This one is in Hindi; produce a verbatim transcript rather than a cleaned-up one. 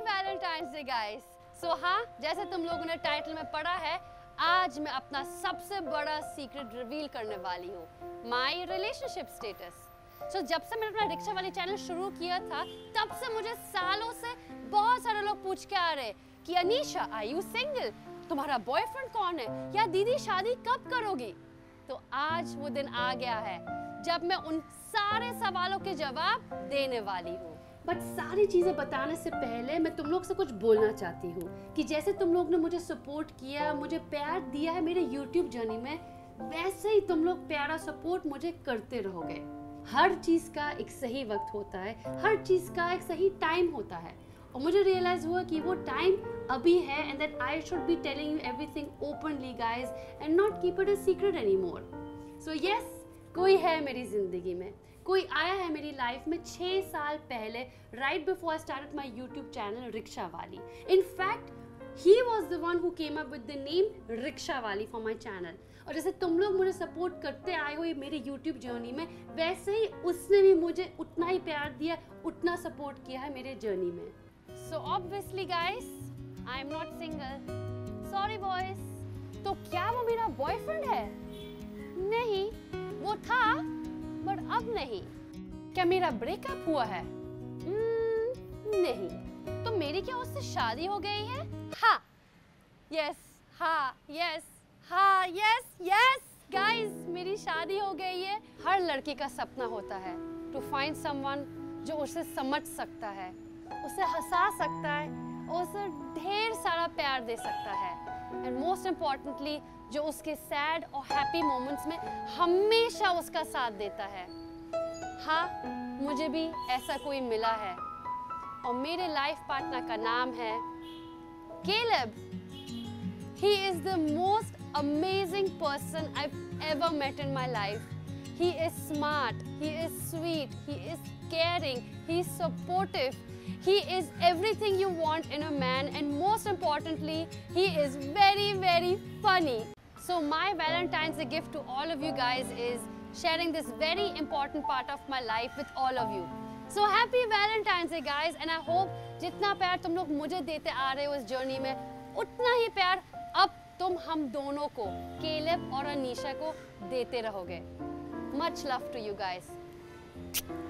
Valentine's day guys. सो हाँ, जैसे तुम लोगों ने टाइटल में पढ़ा है, आज मैं अपना सबसे बड़ा सीक्रेट रिवील करने वाली हूँ, माय रिलेशनशिप स्टेटस। सो जब से मैंने अपना रिक्शा वाली चैनल शुरू किया था, तब से मुझे सालों से बहुत सारे लोग पूछ के आ रहे कि अनीशा, आर यू सिंगल? तुम्हारा बॉयफ्रेंड कौन है? या दीदी शादी कब करोगी? तो आज वो दिन आ गया है जब मैं उन सारे सवालों के जवाब देने वाली हूँ। बट सारी चीजें बताने से पहले मैं तुम लोग से कुछ बोलना चाहती हूँ कि जैसे तुम लोग ने मुझे सपोर्ट किया, मुझे प्यार दिया है मेरे यूट्यूब जर्नी में, वैसे ही तुम लोग प्यारा सपोर्ट मुझे करते रहोगे। हर चीज का एक सही वक्त होता है, हर चीज का एक सही टाइम होता है, और मुझे रियलाइज हुआ कि वो टाइम अभी है, and that I should be telling you everything openly guys and not keep it a secret anymore. So yes, कोई है मेरी जिंदगी में, कोई आया है मेरी लाइफ में छह साल पहले, right before I started my YouTube channel Rickshaw Wali. In fact he was the one who came up with the name Rickshaw Wali for my channel। और जैसे तुम लोग मुझे सपोर्ट करते आए हो ये मेरी YouTube जर्नी में, वैसे ही उसने भी मुझे उतना ही प्यार दिया, उतना सपोर्ट किया है मेरे जर्नी में। So obviously guys, I am not single. Sorry boys। तो क्या वो मेरा बॉयफ्रेंड है? नहीं, वो था बट अब नहीं। क्या मेरा ब्रेकअप हुआ है? hmm, नहीं। तो मेरी क्या उससे शादी हो गई है? हाँ, यस, हाँ, यस, हाँ, यस, यस गाइस, मेरी शादी हो गई है। हर लड़की का सपना होता है टू फाइंड समवन जो उसे समझ सकता है, उसे हंसा सकता है और उसे ढेर सारा प्यार दे सकता है, एंड मोस्ट इम्पॉर्टेंटली जो उसके सैड और हैप्पी मोमेंट्स में हमेशा उसका साथ देता है। हाँ, मुझे भी ऐसा कोई मिला है, और मेरे लाइफ पार्टनर का नाम है Caleb। He is the most amazing person I've ever met in my life. He is smart, he is sweet, he is caring, he is supportive, he is everything you want in a man, and most importantly, he is very, very funny. So my Valentine's Day gift to all of you guys is sharing this very important part of my life with all of you. So happy Valentine's Day guys, and I hope जितना प्यार तुम लोग मुझे देते आ रहे हो इस जर्नी में, उतना ही प्यार अब तुम हम दोनों को, केलेब और अनीशा को देते रहोगे। Much love to you guys।